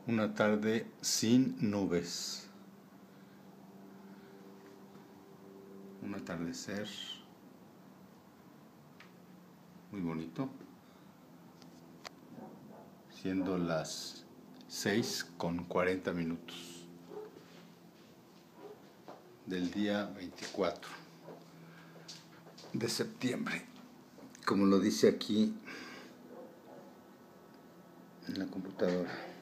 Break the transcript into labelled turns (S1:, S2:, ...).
S1: Una tarde sin nubes. Un atardecer muy bonito. Siendo las 6:40 del día 24 de septiembre. Como lo dice aquí en la computadora.